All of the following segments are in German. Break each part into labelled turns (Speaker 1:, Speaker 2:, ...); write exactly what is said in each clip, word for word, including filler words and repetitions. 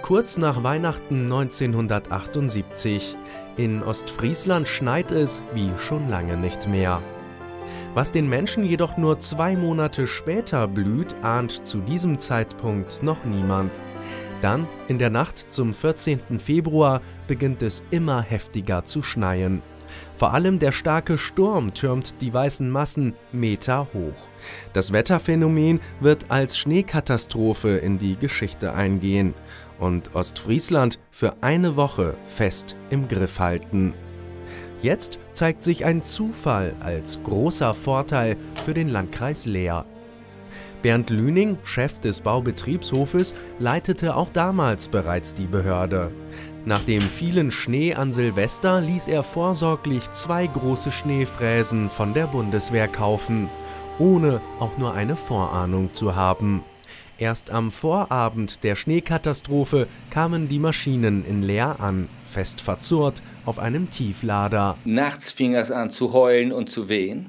Speaker 1: Kurz nach Weihnachten neunzehnhundertachtundsiebzig. In Ostfriesland schneit es wie schon lange nicht mehr. Was den Menschen jedoch nur zwei Monate später blüht, ahnt zu diesem Zeitpunkt noch niemand. Dann, in der Nacht zum vierzehnten Februar, beginnt es immer heftiger zu schneien. Vor allem der starke Sturm türmt die weißen Massen Meter hoch. Das Wetterphänomen wird als Schneekatastrophe in die Geschichte eingehen und Ostfriesland für eine Woche fest im Griff halten. Jetzt zeigt sich ein Zufall als großer Vorteil für den Landkreis Leer. Bernd Lüning, Chef des Baubetriebshofes, leitete auch damals bereits die Behörde. Nach dem vielen Schnee an Silvester ließ er vorsorglich zwei große Schneefräsen von der Bundeswehr kaufen, ohne auch nur eine Vorahnung zu haben. Erst am Vorabend der Schneekatastrophe kamen die Maschinen in Leer an, fest verzurrt auf einem Tieflader.
Speaker 2: Nachts fing es an zu heulen und zu wehen.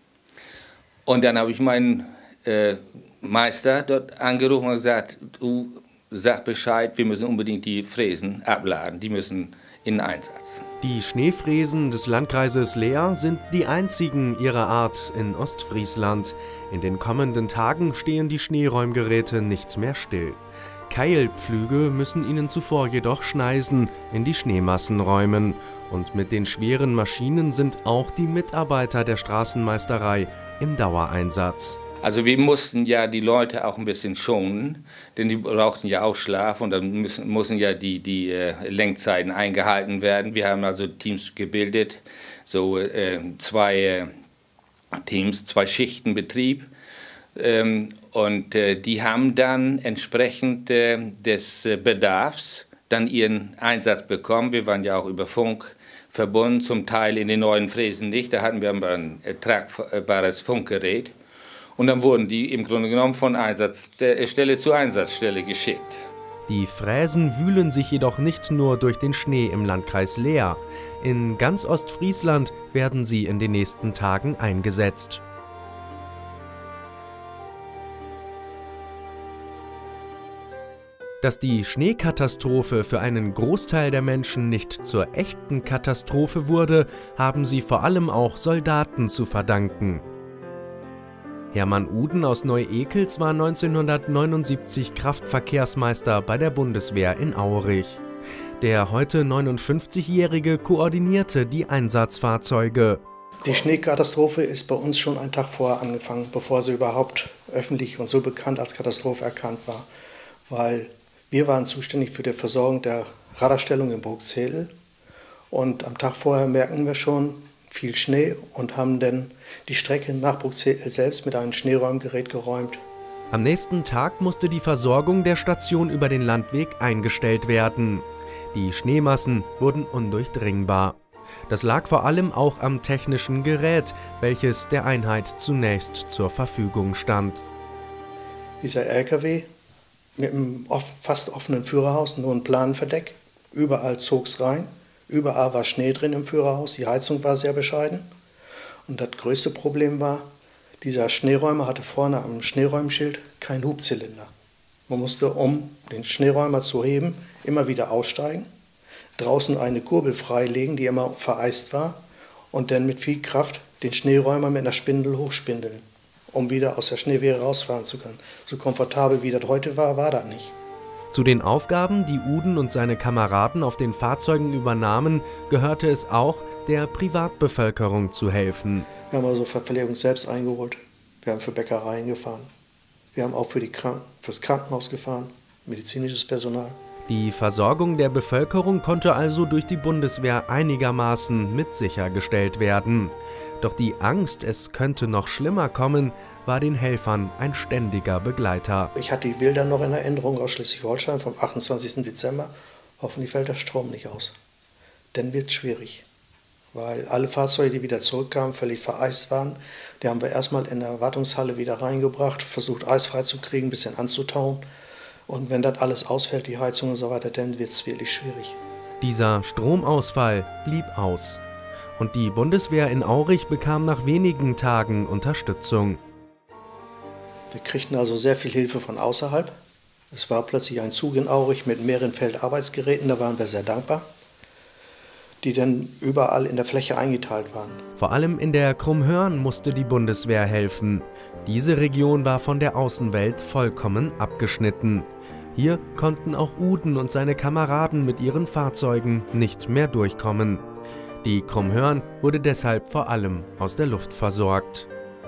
Speaker 2: Und dann habe ich meinen äh, Meister dort angerufen und gesagt, du sag Bescheid, wir müssen unbedingt die Fräsen abladen, die müssen in Einsatz.
Speaker 1: Die Schneefräsen des Landkreises Leer sind die einzigen ihrer Art in Ostfriesland. In den kommenden Tagen stehen die Schneeräumgeräte nicht mehr still. Keilpflüge müssen ihnen zuvor jedoch Schneisen in die Schneemassen räumen. Und mit den schweren Maschinen sind auch die Mitarbeiter der Straßenmeisterei im Dauereinsatz.
Speaker 2: Also wir mussten ja die Leute auch ein bisschen schonen, denn die brauchten ja auch Schlaf und dann müssen, müssen ja die, die äh, Lenkzeiten eingehalten werden. Wir haben also Teams gebildet, so äh, zwei äh, Teams, zwei Schichten Betrieb ähm, und äh, die haben dann entsprechend äh, des äh, Bedarfs dann ihren Einsatz bekommen. Wir waren ja auch über Funk verbunden, zum Teil in den neuen Fräsen nicht, da hatten wir aber ein äh, tragbares Funkgerät. Und dann wurden die im Grunde genommen von Einsatzstelle zu Einsatzstelle geschickt.
Speaker 1: Die Fräsen wühlen sich jedoch nicht nur durch den Schnee im Landkreis Leer. In ganz Ostfriesland werden sie in den nächsten Tagen eingesetzt. Dass die Schneekatastrophe für einen Großteil der Menschen nicht zur echten Katastrophe wurde, haben sie vor allem auch Soldaten zu verdanken. Hermann Uden aus Neu-Ekels war neunzehnhundertneunundsiebzig Kraftverkehrsmeister bei der Bundeswehr in Aurich. Der heute neunundfünfzigjährige koordinierte die Einsatzfahrzeuge.
Speaker 3: Die Schneekatastrophe ist bei uns schon einen Tag vorher angefangen, bevor sie überhaupt öffentlich und so bekannt als Katastrophe erkannt war. Weil wir waren zuständig für die Versorgung der Radarstellung in Burgzedel und am Tag vorher merken wir schon viel Schnee und haben dann die Strecke nach Burgzedel selbst mit einem Schneeräumgerät geräumt.
Speaker 1: Am nächsten Tag musste die Versorgung der Station über den Landweg eingestellt werden. Die Schneemassen wurden undurchdringbar. Das lag vor allem auch am technischen Gerät, welches der Einheit zunächst zur Verfügung stand.
Speaker 3: Dieser L K W mit einem fast offenen Führerhaus, nur ein Planenverdeck, überall zog es rein. Überall war Schnee drin im Führerhaus, die Heizung war sehr bescheiden. Und das größte Problem war, dieser Schneeräumer hatte vorne am Schneeräumschild keinen Hubzylinder. Man musste, um den Schneeräumer zu heben, immer wieder aussteigen, draußen eine Kurbel freilegen, die immer vereist war, und dann mit viel Kraft den Schneeräumer mit einer Spindel hochspindeln, um wieder aus der Schneewehe rausfahren zu können. So komfortabel wie das heute war, war das nicht.
Speaker 1: Zu den Aufgaben, die Uden und seine Kameraden auf den Fahrzeugen übernahmen, gehörte es auch, der Privatbevölkerung zu helfen.
Speaker 3: Wir haben also Verpflegung selbst eingeholt, wir haben für Bäckereien gefahren, wir haben auch für die Kranken fürs Krankenhaus gefahren, medizinisches Personal.
Speaker 1: Die Versorgung der Bevölkerung konnte also durch die Bundeswehr einigermaßen mit sichergestellt werden. Doch die Angst, es könnte noch schlimmer kommen, war den Helfern ein ständiger Begleiter.
Speaker 3: Ich hatte die Bilder noch in Erinnerung aus Schleswig-Holstein vom achtundzwanzigsten Dezember. Hoffentlich fällt der Strom nicht aus. Dann wird es schwierig, weil alle Fahrzeuge, die wieder zurückkamen, völlig vereist waren. Die haben wir erstmal in der Wartungshalle wieder reingebracht, versucht eisfrei zu kriegen, ein bisschen anzutauen. Und wenn das alles ausfällt, die Heizung und so weiter, dann wird es wirklich schwierig.
Speaker 1: Dieser Stromausfall blieb aus. Und die Bundeswehr in Aurich bekam nach wenigen Tagen Unterstützung.
Speaker 3: Wir kriegten also sehr viel Hilfe von außerhalb. Es war plötzlich ein Zug in Aurich mit mehreren Feldarbeitsgeräten, da waren wir sehr dankbar, die dann überall in der Fläche eingeteilt waren.
Speaker 1: Vor allem in der Krummhörn musste die Bundeswehr helfen. Diese Region war von der Außenwelt vollkommen abgeschnitten. Hier konnten auch Uden und seine Kameraden mit ihren Fahrzeugen nicht mehr durchkommen. Die Krummhörn wurde deshalb vor allem aus der Luft versorgt.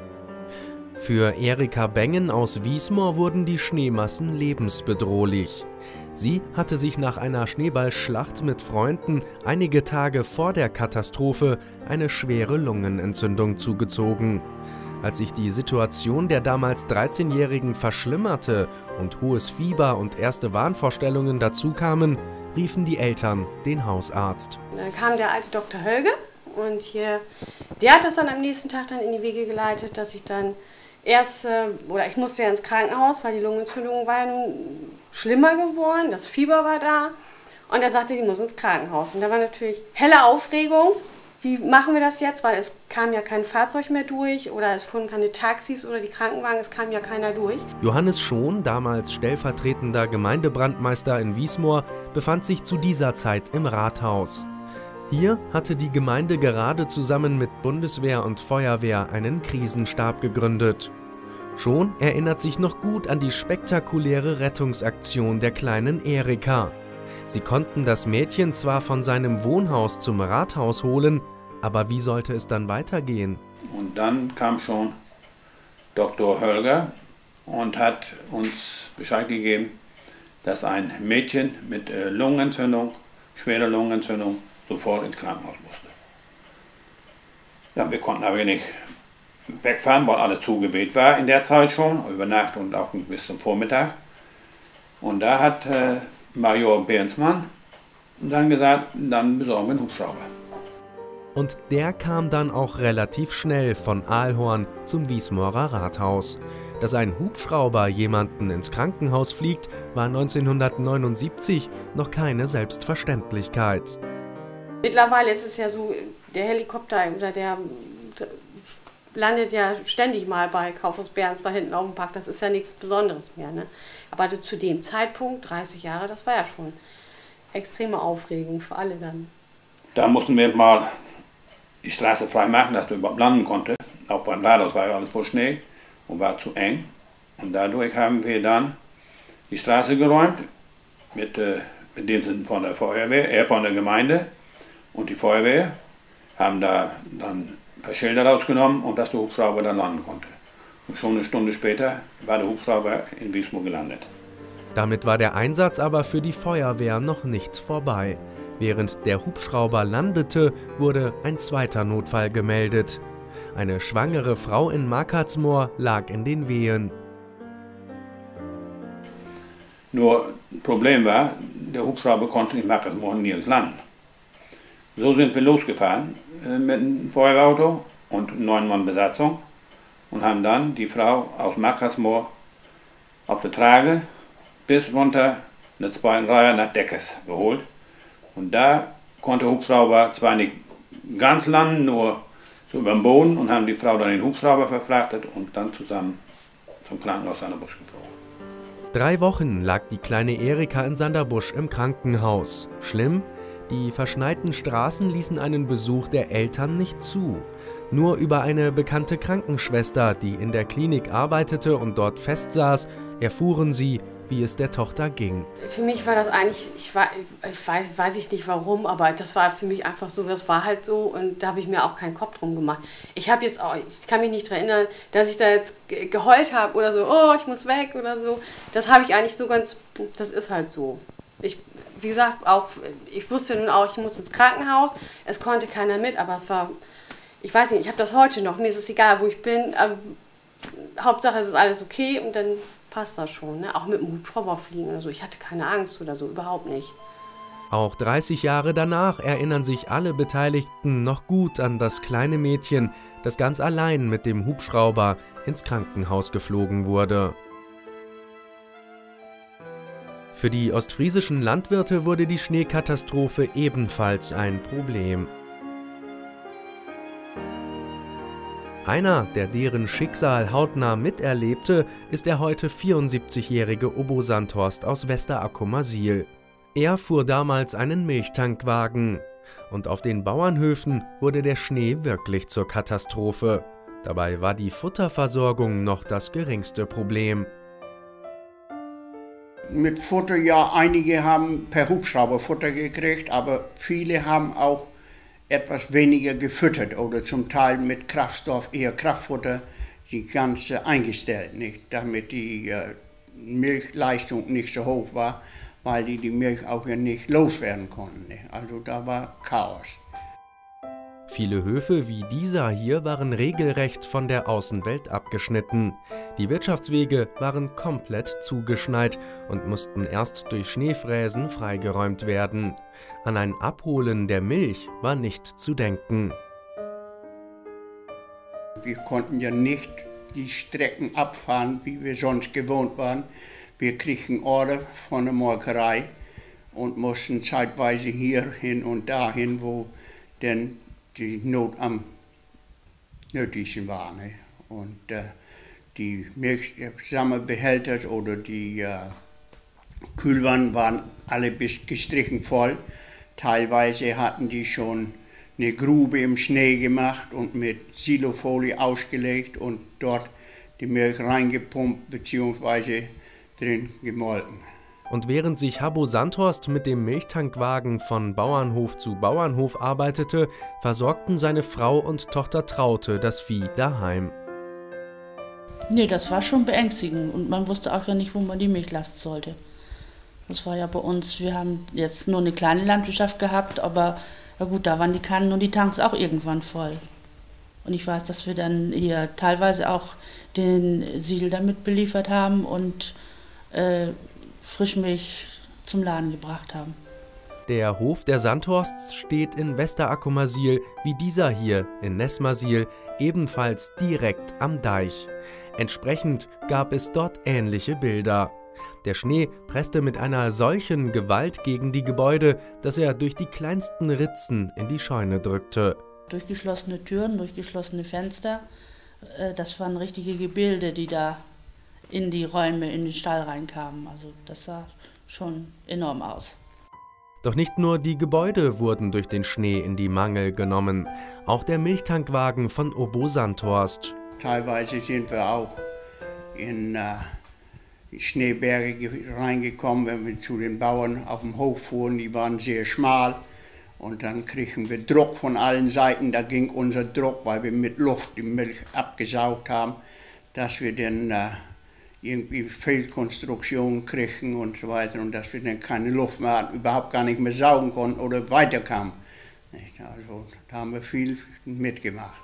Speaker 1: Für Erika Bengen aus Wiesmoor wurden die Schneemassen lebensbedrohlich. Sie hatte sich nach einer Schneeballschlacht mit Freunden einige Tage vor der Katastrophe eine schwere Lungenentzündung zugezogen. Als sich die Situation der damals dreizehnjährigen verschlimmerte und hohes Fieber und erste Wahnvorstellungen dazu kamen, riefen die Eltern den Hausarzt.
Speaker 4: Dann kam der alte Doktor Hölge und hier, der hat das dann am nächsten Tag dann in die Wege geleitet, dass ich dann erst, oder ich musste ja ins Krankenhaus, weil die Lungenentzündung war ja nun schlimmer geworden, das Fieber war da und er sagte, die muss ins Krankenhaus. Und da war natürlich helle Aufregung, wie machen wir das jetzt, weil es kam ja kein Fahrzeug mehr durch oder es fuhren keine Taxis oder die Krankenwagen, es kam ja keiner durch.
Speaker 1: Johannes Schon, damals stellvertretender Gemeindebrandmeister in Wiesmoor, befand sich zu dieser Zeit im Rathaus. Hier hatte die Gemeinde gerade zusammen mit Bundeswehr und Feuerwehr einen Krisenstab gegründet. Schon erinnert sich noch gut an die spektakuläre Rettungsaktion der kleinen Erika. Sie konnten das Mädchen zwar von seinem Wohnhaus zum Rathaus holen, aber wie sollte es dann weitergehen?
Speaker 5: Und dann kam schon Doktor Hölger und hat uns Bescheid gegeben, dass ein Mädchen mit Lungenentzündung, schwerer Lungenentzündung, sofort ins Krankenhaus musste. Ja, wir konnten aber nicht wegfahren, weil alles zugeweht war in der Zeit schon, über Nacht und auch bis zum Vormittag. Und da hat äh, Major Bernsmann dann gesagt, dann besorgen wir einen Hubschrauber.
Speaker 1: Und der kam dann auch relativ schnell von Aalhorn zum Wiesmoorer Rathaus. Dass ein Hubschrauber jemanden ins Krankenhaus fliegt, war neunzehnhundertneunundsiebzig noch keine Selbstverständlichkeit.
Speaker 4: Mittlerweile ist es ja so, der Helikopter oder der landet ja ständig mal bei Kaufhaus Behrens da hinten auf dem Park. Das ist ja nichts Besonderes mehr, ne? Aber zu dem Zeitpunkt, dreißig Jahre, das war ja schon extreme Aufregung für alle dann.
Speaker 5: Da mussten wir mal die Straße frei machen, dass du überhaupt landen konnte. Auch beim Rathaus war ja alles voll Schnee und war zu eng. Und dadurch haben wir dann die Straße geräumt mit, äh, mit Diensten von der Feuerwehr, äh, von der Gemeinde. Und die Feuerwehr haben da dann ein paar Schilder rausgenommen und dass der Hubschrauber dann landen konnte. Und schon eine Stunde später war der Hubschrauber in Wiesmoor gelandet.
Speaker 1: Damit war der Einsatz aber für die Feuerwehr noch nicht vorbei. Während der Hubschrauber landete, wurde ein zweiter Notfall gemeldet. Eine schwangere Frau in Markartsmoor lag in den Wehen.
Speaker 5: Nur das Problem war, der Hubschrauber konnte in Markartsmoor nirgends landen. So sind wir losgefahren äh, mit einem Feuerwehrauto und neun Mann Besatzung und haben dann die Frau aus Markartsmoor auf der Trage bis runter in der zweiten Reihe nach Deckers geholt. Und da konnte der Hubschrauber zwar nicht ganz landen, nur so über den Boden und haben die Frau dann in den Hubschrauber verfrachtet und dann zusammen zum Krankenhaus Sanderbusch geflogen.
Speaker 1: Drei Wochen lag die kleine Erika in Sanderbusch im Krankenhaus. Schlimm? Die verschneiten Straßen ließen einen Besuch der Eltern nicht zu. Nur über eine bekannte Krankenschwester, die in der Klinik arbeitete und dort festsaß, erfuhren sie, wie es der Tochter ging.
Speaker 4: Für mich war das eigentlich, ich, war, ich weiß, weiß ich nicht warum, aber das war für mich einfach so, das war halt so und da habe ich mir auch keinen Kopf drum gemacht. Ich habe jetzt auch, ich kann mich nicht daran erinnern, dass ich da jetzt geheult habe oder so, oh, ich muss weg oder so. Das habe ich eigentlich so ganz, das ist halt so. Ich, wie gesagt, auch, ich wusste nun auch, ich muss ins Krankenhaus, es konnte keiner mit, aber es war, ich weiß nicht, ich habe das heute noch, mir ist es egal, wo ich bin, aber Hauptsache es ist alles okay und dann passt das schon, ne? Auch mit dem Hubschrauber fliegen oder so, ich hatte keine Angst oder so, überhaupt nicht.
Speaker 1: Auch dreißig Jahre danach erinnern sich alle Beteiligten noch gut an das kleine Mädchen, das ganz allein mit dem Hubschrauber ins Krankenhaus geflogen wurde. Für die ostfriesischen Landwirte wurde die Schneekatastrophe ebenfalls ein Problem. Einer, der deren Schicksal hautnah miterlebte, ist der heute vierundsiebzigjährige Obbo Sandhorst aus Westerackermasil. Er fuhr damals einen Milchtankwagen. Und auf den Bauernhöfen wurde der Schnee wirklich zur Katastrophe. Dabei war die Futterversorgung noch das geringste Problem.
Speaker 6: Mit Futter, ja, einige haben per Hubschrauber Futter gekriegt, aber viele haben auch etwas weniger gefüttert oder zum Teil mit Kraftstoff, eher Kraftfutter, die ganze eingestellt, nicht, damit die äh, Milchleistung nicht so hoch war, weil die die Milch auch ja nicht loswerden konnten. Nicht? Also da war Chaos.
Speaker 1: Viele Höfe wie dieser hier waren regelrecht von der Außenwelt abgeschnitten. Die Wirtschaftswege waren komplett zugeschneit und mussten erst durch Schneefräsen freigeräumt werden. An ein Abholen der Milch war nicht zu denken.
Speaker 6: Wir konnten ja nicht die Strecken abfahren, wie wir sonst gewohnt waren. Wir kriegten Order von der Molkerei und mussten zeitweise hier hin und dahin, wo denn die Not am nötigsten war. Ne? Und äh, die Milchsammelbehälter oder die äh, Kühlwannen waren alle bis gestrichen voll. Teilweise hatten die schon eine Grube im Schnee gemacht und mit Silofolie ausgelegt und dort die Milch reingepumpt bzw. drin gemolken.
Speaker 1: Und während sich Habbo Sandhorst mit dem Milchtankwagen von Bauernhof zu Bauernhof arbeitete, versorgten seine Frau und Tochter Traute das Vieh daheim.
Speaker 7: Nee, das war schon beängstigend und man wusste auch ja nicht, wo man die Milch lassen sollte. Das war ja bei uns, wir haben jetzt nur eine kleine Landwirtschaft gehabt, aber ja gut, da waren die Kannen und die Tanks auch irgendwann voll. Und ich weiß, dass wir dann hier teilweise auch den Siedel damit beliefert haben und äh, Frischmilch zum Laden gebracht haben.
Speaker 1: Der Hof der Sandhorsts steht in Westerackermasil, wie dieser hier in Nessmasil, ebenfalls direkt am Deich. Entsprechend gab es dort ähnliche Bilder. Der Schnee presste mit einer solchen Gewalt gegen die Gebäude, dass er durch die kleinsten Ritzen in die Scheune drückte.
Speaker 7: Durchgeschlossene Türen, durchgeschlossene Fenster, das waren richtige Gebilde, die da in die Räume, in den Stall reinkamen. Also das sah schon enorm aus.
Speaker 1: Doch nicht nur die Gebäude wurden durch den Schnee in die Mangel genommen, auch der Milchtankwagen von Obbo Sandhorst.
Speaker 6: Teilweise sind wir auch in äh, Schneeberge reingekommen, wenn wir zu den Bauern auf dem Hof fuhren, die waren sehr schmal. Und dann kriegen wir Druck von allen Seiten, da ging unser Druck, weil wir mit Luft die Milch abgesaugt haben, dass wir dann äh, irgendwie Fehlkonstruktionen kriegen und so weiter und dass wir dann keine Luft mehr hatten, überhaupt gar nicht mehr saugen konnten oder weiterkamen. Also da haben wir viel mitgemacht.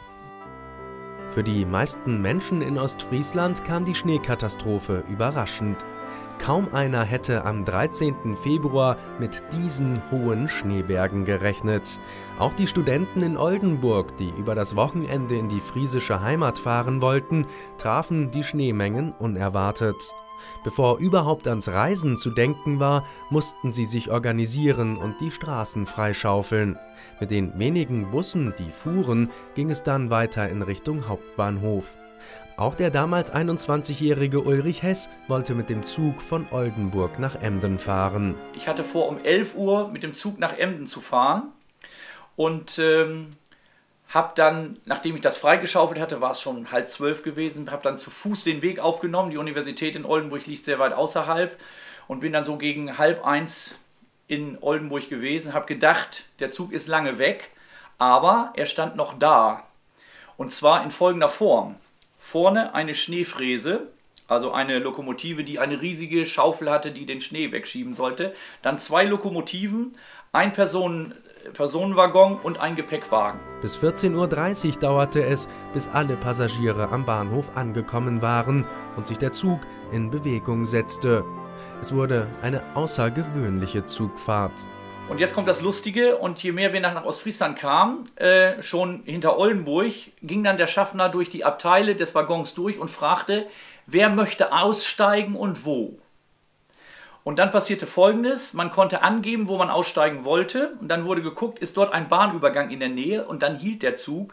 Speaker 1: Für die meisten Menschen in Ostfriesland kam die Schneekatastrophe überraschend. Kaum einer hätte am dreizehnten Februar mit diesen hohen Schneebergen gerechnet. Auch die Studenten in Oldenburg, die über das Wochenende in die friesische Heimat fahren wollten, trafen die Schneemengen unerwartet. Bevor überhaupt ans Reisen zu denken war, mussten sie sich organisieren und die Straßen freischaufeln. Mit den wenigen Bussen, die fuhren, ging es dann weiter in Richtung Hauptbahnhof. Auch der damals einundzwanzigjährige Ulrich Hess wollte mit dem Zug von Oldenburg nach Emden fahren.
Speaker 8: Ich hatte vor, um elf Uhr mit dem Zug nach Emden zu fahren und ähm, habe dann, nachdem ich das freigeschaufelt hatte, war es schon halb zwölf gewesen, habe dann zu Fuß den Weg aufgenommen. Die Universität in Oldenburg liegt sehr weit außerhalb und bin dann so gegen halb eins in Oldenburg gewesen, habe gedacht, der Zug ist lange weg, aber er stand noch da. Und zwar in folgender Form. Vorne eine Schneefräse, also eine Lokomotive, die eine riesige Schaufel hatte, die den Schnee wegschieben sollte. Dann zwei Lokomotiven, ein Personen, Personenwaggon und ein Gepäckwagen.
Speaker 1: Bis vierzehn Uhr dreißig dauerte es, bis alle Passagiere am Bahnhof angekommen waren und sich der Zug in Bewegung setzte. Es wurde eine außergewöhnliche Zugfahrt.
Speaker 8: Und jetzt kommt das Lustige, und je mehr wir nach Ostfriesland kamen, äh, schon hinter Oldenburg, ging dann der Schaffner durch die Abteile des Waggons durch und fragte, wer möchte aussteigen und wo. Und dann passierte Folgendes, man konnte angeben, wo man aussteigen wollte, und dann wurde geguckt, ist dort ein Bahnübergang in der Nähe, und dann hielt der Zug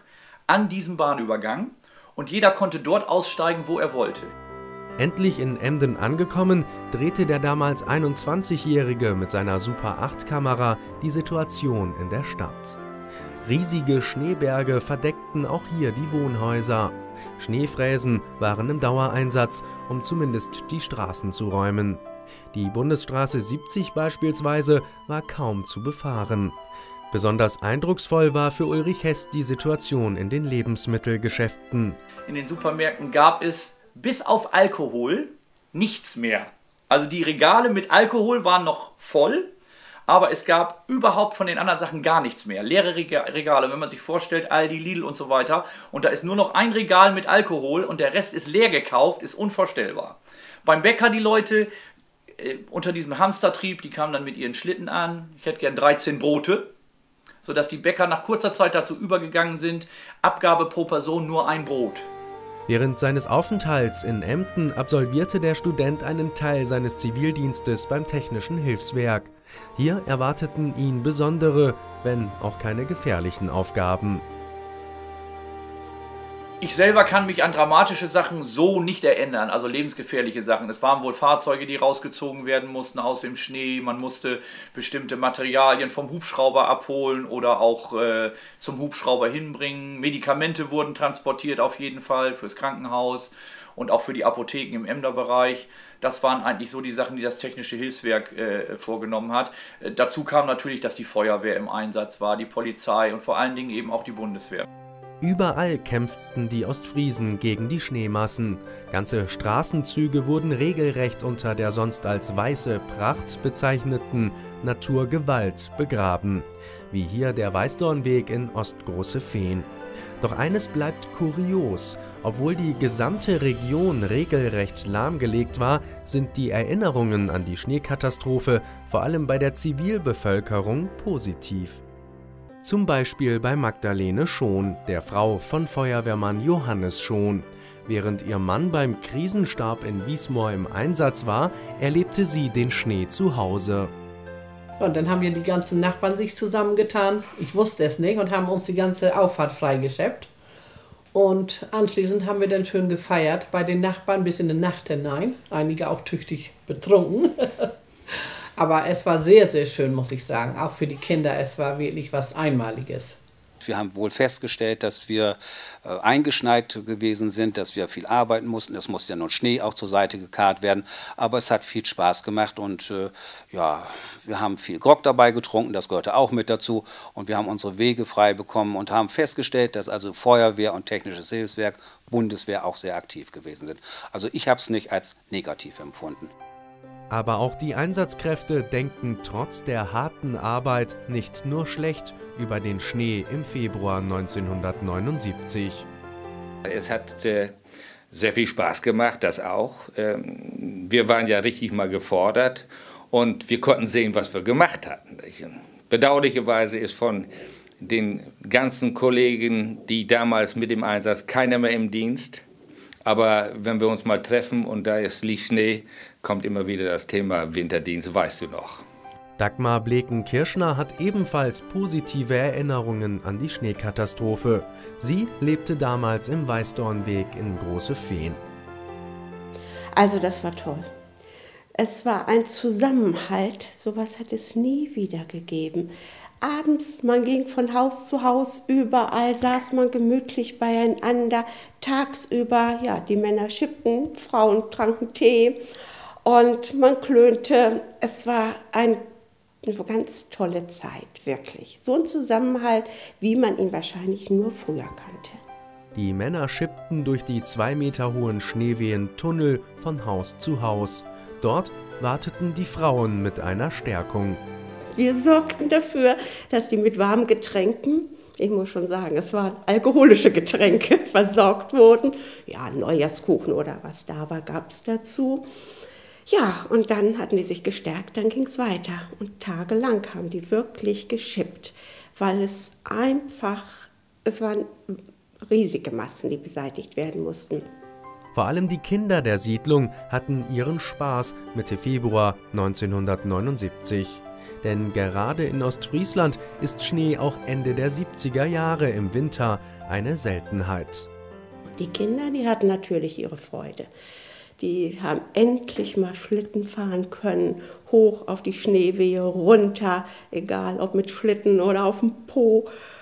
Speaker 8: an diesem Bahnübergang und jeder konnte dort aussteigen, wo er wollte.
Speaker 1: Endlich in Emden angekommen, drehte der damals einundzwanzigjährige mit seiner Super acht Kamera die Situation in der Stadt. Riesige Schneeberge verdeckten auch hier die Wohnhäuser. Schneefräsen waren im Dauereinsatz, um zumindest die Straßen zu räumen. Die Bundesstraße siebzig beispielsweise war kaum zu befahren. Besonders eindrucksvoll war für Ulrich Hess die Situation in den Lebensmittelgeschäften.
Speaker 8: In den Supermärkten gab es bis auf Alkohol nichts mehr. Also die Regale mit Alkohol waren noch voll, aber es gab überhaupt von den anderen Sachen gar nichts mehr. Leere Regale, wenn man sich vorstellt, Aldi, Lidl und so weiter. Und da ist nur noch ein Regal mit Alkohol und der Rest ist leer gekauft, ist unvorstellbar. Beim Bäcker die Leute äh, unter diesem Hamstertrieb, die kamen dann mit ihren Schlitten an. Ich hätte gern dreizehn Brote, sodass die Bäcker nach kurzer Zeit dazu übergegangen sind, Abgabe pro Person nur ein Brot.
Speaker 1: Während seines Aufenthalts in Emden absolvierte der Student einen Teil seines Zivildienstes beim Technischen Hilfswerk. Hier erwarteten ihn besondere, wenn auch keine gefährlichen Aufgaben.
Speaker 8: Ich selber kann mich an dramatische Sachen so nicht erinnern, also lebensgefährliche Sachen. Es waren wohl Fahrzeuge, die rausgezogen werden mussten aus dem Schnee. Man musste bestimmte Materialien vom Hubschrauber abholen oder auch äh, zum Hubschrauber hinbringen. Medikamente wurden transportiert auf jeden Fall fürs Krankenhaus und auch für die Apotheken im Emder Bereich. Das waren eigentlich so die Sachen, die das Technische Hilfswerk äh, vorgenommen hat. Äh, dazu kam natürlich, dass die Feuerwehr im Einsatz war, die Polizei und vor allen Dingen eben auch die Bundeswehr.
Speaker 1: Überall kämpften die Ostfriesen gegen die Schneemassen. Ganze Straßenzüge wurden regelrecht unter der sonst als weiße Pracht bezeichneten Naturgewalt begraben, wie hier der Weißdornweg in Ostgroße-Fehn. Doch eines bleibt kurios: Obwohl die gesamte Region regelrecht lahmgelegt war, sind die Erinnerungen an die Schneekatastrophe vor allem bei der Zivilbevölkerung positiv. Zum Beispiel bei Magdalene Schon, der Frau von Feuerwehrmann Johannes Schon. Während ihr Mann beim Krisenstab in Wiesmoor im Einsatz war, erlebte sie den Schnee zu Hause.
Speaker 9: Und dann haben wir die ganzen Nachbarn sich zusammengetan, ich wusste es nicht, und haben uns die ganze Auffahrt freigeschäppt. Und anschließend haben wir dann schön gefeiert bei den Nachbarn bis in die Nacht hinein, einige auch tüchtig betrunken. Aber es war sehr, sehr schön, muss ich sagen, auch für die Kinder. Es war wirklich was Einmaliges.
Speaker 10: Wir haben wohl festgestellt, dass wir äh, eingeschneit gewesen sind, dass wir viel arbeiten mussten. Es musste ja noch Schnee auch zur Seite gekarrt werden. Aber es hat viel Spaß gemacht und äh, ja, wir haben viel Grog dabei getrunken, das gehörte auch mit dazu. Und wir haben unsere Wege frei bekommen und haben festgestellt, dass also Feuerwehr und Technisches Hilfswerk, Bundeswehr auch sehr aktiv gewesen sind. Also ich habe es nicht als negativ empfunden.
Speaker 1: Aber auch die Einsatzkräfte denken trotz der harten Arbeit nicht nur schlecht über den Schnee im Februar neunzehnhundertneunundsiebzig.
Speaker 2: Es hat äh, sehr viel Spaß gemacht, das auch. Ähm, wir waren ja richtig mal gefordert und wir konnten sehen, was wir gemacht hatten. Bedauerlicherweise ist von den ganzen Kollegen, die damals mit im Einsatz, keiner mehr im Dienst. Aber wenn wir uns mal treffen und da ist liegt Schnee, kommt immer wieder das Thema Winterdienst, weißt du noch.
Speaker 1: Dagmar Bleken-Kirschner hat ebenfalls positive Erinnerungen an die Schneekatastrophe. Sie lebte damals im Weißdornweg in Große Fehn.
Speaker 11: Also das war toll. Es war ein Zusammenhalt, sowas hat es nie wieder gegeben. Abends, man ging von Haus zu Haus, überall saß man gemütlich beieinander. Tagsüber, ja, die Männer schippten, Frauen tranken Tee und man klönte. Es war ein, eine ganz tolle Zeit, wirklich. So ein Zusammenhalt, wie man ihn wahrscheinlich nur früher kannte.
Speaker 1: Die Männer schippten durch die zwei Meter hohen schneewehen Tunnel von Haus zu Haus. Dort warteten die Frauen mit einer Stärkung.
Speaker 11: Wir sorgten dafür, dass die mit warmen Getränken, ich muss schon sagen, es waren alkoholische Getränke, versorgt wurden. Ja, Neujahrskuchen oder was da war, gab es dazu. Ja, und dann hatten die sich gestärkt, dann ging es weiter. Und tagelang haben die wirklich geschippt, weil es einfach, es waren riesige Massen, die beseitigt werden mussten.
Speaker 1: Vor allem die Kinder der Siedlung hatten ihren Spaß Mitte Februar neunzehnhundertneunundsiebzig. Denn gerade in Ostfriesland ist Schnee auch Ende der siebziger Jahre im Winter eine Seltenheit.
Speaker 11: Die Kinder, die hatten natürlich ihre Freude. Die haben endlich mal Schlitten fahren können, hoch auf die Schneewehe, runter, egal ob mit Schlitten oder auf dem Po.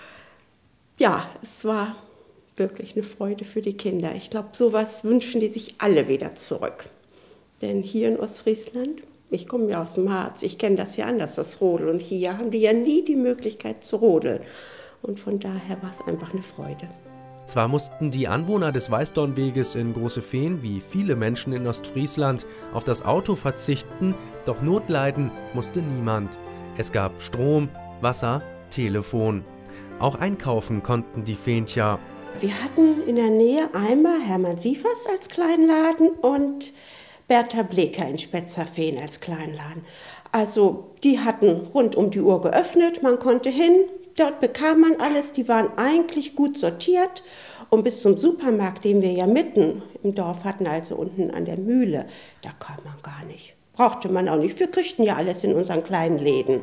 Speaker 11: Ja, es war wirklich eine Freude für die Kinder. Ich glaube, sowas wünschen die sich alle wieder zurück. Denn hier in Ostfriesland, ich komme ja aus dem Harz, ich kenne das ja anders, das Rodeln. Und hier haben die ja nie die Möglichkeit zu rodeln. Und von daher war es einfach eine Freude.
Speaker 1: Zwar mussten die Anwohner des Weißdornweges in Große Fehn, wie viele Menschen in Ostfriesland, auf das Auto verzichten, doch Not leiden musste niemand. Es gab Strom, Wasser, Telefon. Auch einkaufen konnten die Fehntjer.
Speaker 11: Wir hatten in der Nähe einmal Hermann Sievers als Kleinladen und Bertha Bleker in Spetzerfehn als Kleinladen. Also die hatten rund um die Uhr geöffnet, man konnte hin, dort bekam man alles, die waren eigentlich gut sortiert. Und bis zum Supermarkt, den wir ja mitten im Dorf hatten, also unten an der Mühle, da kam man gar nicht. Brauchte man auch nicht, wir kriegten ja alles in unseren kleinen Läden.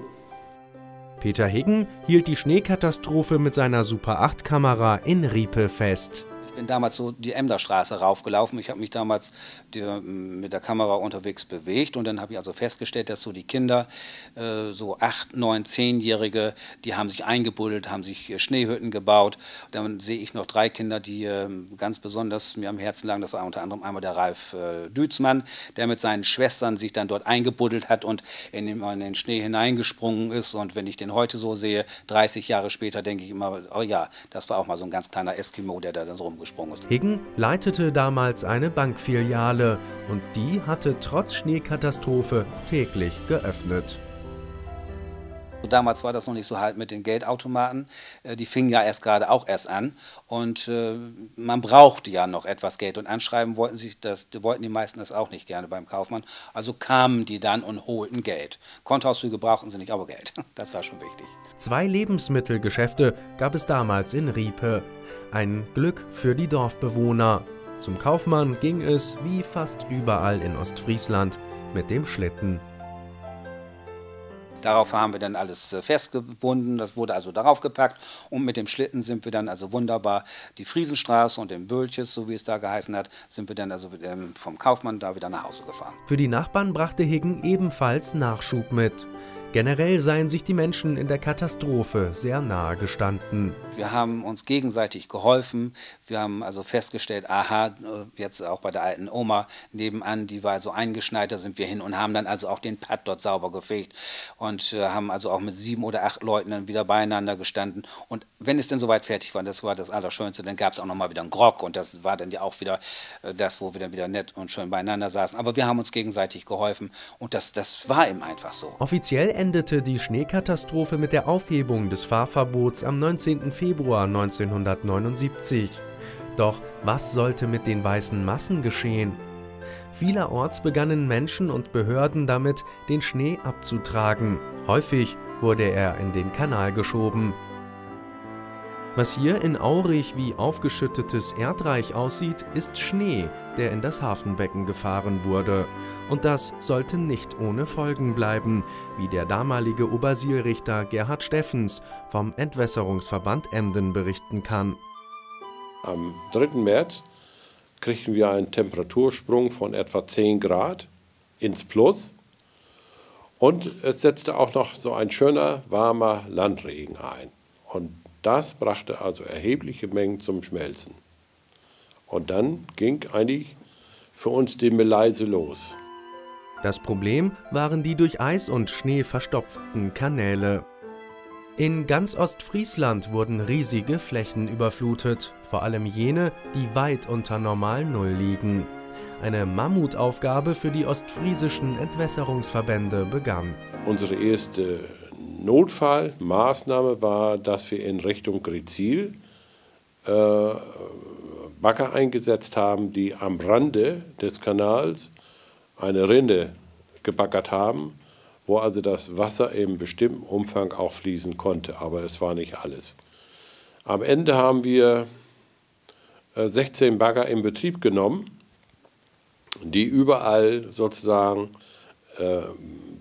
Speaker 1: Peter Higgen hielt die Schneekatastrophe mit seiner Super acht Kamera in Riepe fest.
Speaker 10: Ich bin damals so die Emderstraße raufgelaufen. Ich habe mich damals die, mit der Kamera unterwegs bewegt und dann habe ich also festgestellt, dass so die Kinder, äh, so acht, neun, zehnjährige, die haben sich eingebuddelt, haben sich Schneehütten gebaut. Dann sehe ich noch drei Kinder, die äh, ganz besonders mir am Herzen lagen. Das war unter anderem einmal der Ralf äh, Dützmann, der mit seinen Schwestern sich dann dort eingebuddelt hat und in den, in den Schnee hineingesprungen ist. Und wenn ich den heute so sehe, dreißig Jahre später, denke ich immer, oh ja, das war auch mal so ein ganz kleiner Eskimo, der da dann so rumgesprungen ist.
Speaker 1: Higgen leitete damals eine Bankfiliale und die hatte trotz Schneekatastrophe täglich geöffnet.
Speaker 10: Damals war das noch nicht so halt mit den Geldautomaten. Die fingen ja erst gerade auch erst an und äh, man brauchte ja noch etwas Geld und anschreiben wollten sich das, wollten die meisten das auch nicht gerne beim Kaufmann. Also kamen die dann und holten Geld. Kontoauszüge brauchten sie nicht, aber Geld. Das war schon wichtig.
Speaker 1: Zwei Lebensmittelgeschäfte gab es damals in Riepe. Ein Glück für die Dorfbewohner. Zum Kaufmann ging es, wie fast überall in Ostfriesland, mit dem Schlitten.
Speaker 10: Darauf haben wir dann alles festgebunden, das wurde also darauf gepackt und mit dem Schlitten sind wir dann also wunderbar die Friesenstraße und den Bölches, so wie es da geheißen hat, sind wir dann also vom Kaufmann da wieder nach Hause gefahren.
Speaker 1: Für die Nachbarn brachte Higgen ebenfalls Nachschub mit. Generell seien sich die Menschen in der Katastrophe sehr nahe gestanden.
Speaker 10: Wir haben uns gegenseitig geholfen. Wir haben also festgestellt, aha, jetzt auch bei der alten Oma nebenan, die war so eingeschneit, da sind wir hin und haben dann also auch den Pad dort sauber gefegt und äh, haben also auch mit sieben oder acht Leuten dann wieder beieinander gestanden. Und wenn es denn soweit fertig war, das war das Allerschönste, dann gab es auch nochmal wieder einen Grog und das war dann ja auch wieder äh, das, wo wir dann wieder nett und schön beieinander saßen. Aber wir haben uns gegenseitig geholfen und das, das war eben einfach so.
Speaker 1: Offiziell endete die Schneekatastrophe mit der Aufhebung des Fahrverbots am neunzehnten Februar neunzehnhundertneunundsiebzig. Doch was sollte mit den weißen Massen geschehen? Vielerorts begannen Menschen und Behörden damit, den Schnee abzutragen. Häufig wurde er in den Kanal geschoben. Was hier in Aurich wie aufgeschüttetes Erdreich aussieht, ist Schnee, der in das Hafenbecken gefahren wurde. Und das sollte nicht ohne Folgen bleiben, wie der damalige Obersielrichter Gerhard Steffens vom Entwässerungsverband Emden berichten kann.
Speaker 12: Am dritten März kriegten wir einen Temperatursprung von etwa zehn Grad ins Plus. Und es setzte auch noch so ein schöner, warmer Landregen ein. Und das brachte also erhebliche Mengen zum Schmelzen. Und dann ging eigentlich für uns die Meleise los.
Speaker 1: Das Problem waren die durch Eis und Schnee verstopften Kanäle. In ganz Ostfriesland wurden riesige Flächen überflutet, vor allem jene, die weit unter Normal Null liegen. Eine Mammutaufgabe für die ostfriesischen Entwässerungsverbände begann.
Speaker 12: Unsere erste Notfallmaßnahme war, dass wir in Richtung Grezil äh, Bagger eingesetzt haben, die am Rande des Kanals eine Rinne gebaggert haben, wo also das Wasser im bestimmten Umfang auch fließen konnte, aber es war nicht alles. Am Ende haben wir äh, sechzehn Bagger in Betrieb genommen, die überall sozusagen äh,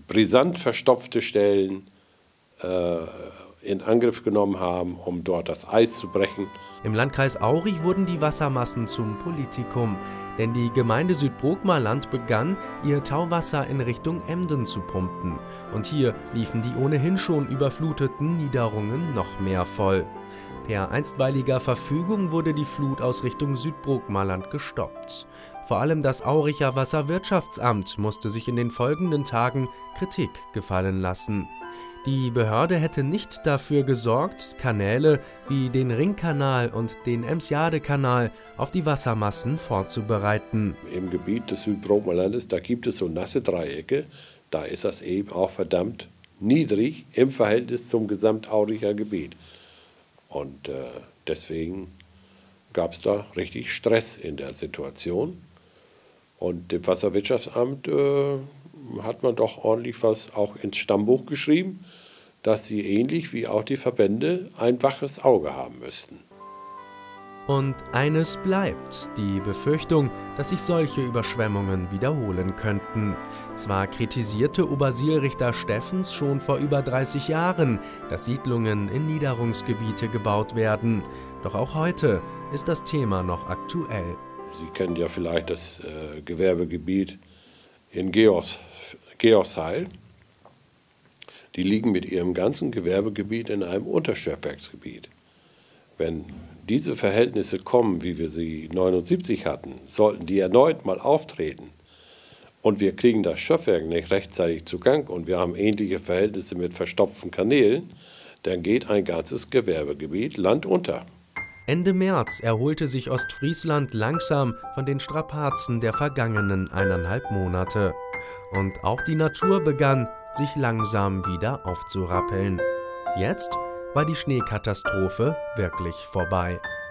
Speaker 12: brisant verstopfte Stellen äh, in Angriff genommen haben, um dort das Eis zu brechen.
Speaker 1: Im Landkreis Aurich wurden die Wassermassen zum Politikum, denn die Gemeinde Südbrookmerland begann, ihr Tauwasser in Richtung Emden zu pumpen. Und hier liefen die ohnehin schon überfluteten Niederungen noch mehr voll. Per einstweiliger Verfügung wurde die Flut aus Richtung Südbrookmerland gestoppt. Vor allem das Auricher Wasserwirtschaftsamt musste sich in den folgenden Tagen Kritik gefallen lassen. Die Behörde hätte nicht dafür gesorgt, Kanäle wie den Ringkanal und den Emsjade-Kanal auf die Wassermassen vorzubereiten.
Speaker 12: Im Gebiet des Südbrookmerlandes, da gibt es so nasse Dreiecke, da ist das eben auch verdammt niedrig im Verhältnis zum Gesamtauricher Gebiet. Und äh, deswegen gab es da richtig Stress in der Situation. Und dem Wasserwirtschaftsamt äh, hat man doch ordentlich was auch ins Stammbuch geschrieben, dass sie ähnlich wie auch die Verbände ein waches Auge haben müssten.
Speaker 1: Und eines bleibt, die Befürchtung, dass sich solche Überschwemmungen wiederholen könnten. Zwar kritisierte Obersielrichter Steffens schon vor über dreißig Jahren, dass Siedlungen in Niederungsgebiete gebaut werden. Doch auch heute ist das Thema noch aktuell.
Speaker 12: Sie kennen ja vielleicht das äh, Gewerbegebiet in Geos, Geosheil. Die liegen mit ihrem ganzen Gewerbegebiet in einem Unterstockwerksgebiet. Wenn diese Verhältnisse kommen, wie wir sie neunundsiebzig hatten, sollten die erneut mal auftreten und wir kriegen das Stockwerk nicht rechtzeitig zu Gang und wir haben ähnliche Verhältnisse mit verstopften Kanälen, dann geht ein ganzes Gewerbegebiet landunter.
Speaker 1: Ende März erholte sich Ostfriesland langsam von den Strapazen der vergangenen eineinhalb Monate. Und auch die Natur begann, sich langsam wieder aufzurappeln. Jetzt war die Schneekatastrophe wirklich vorbei.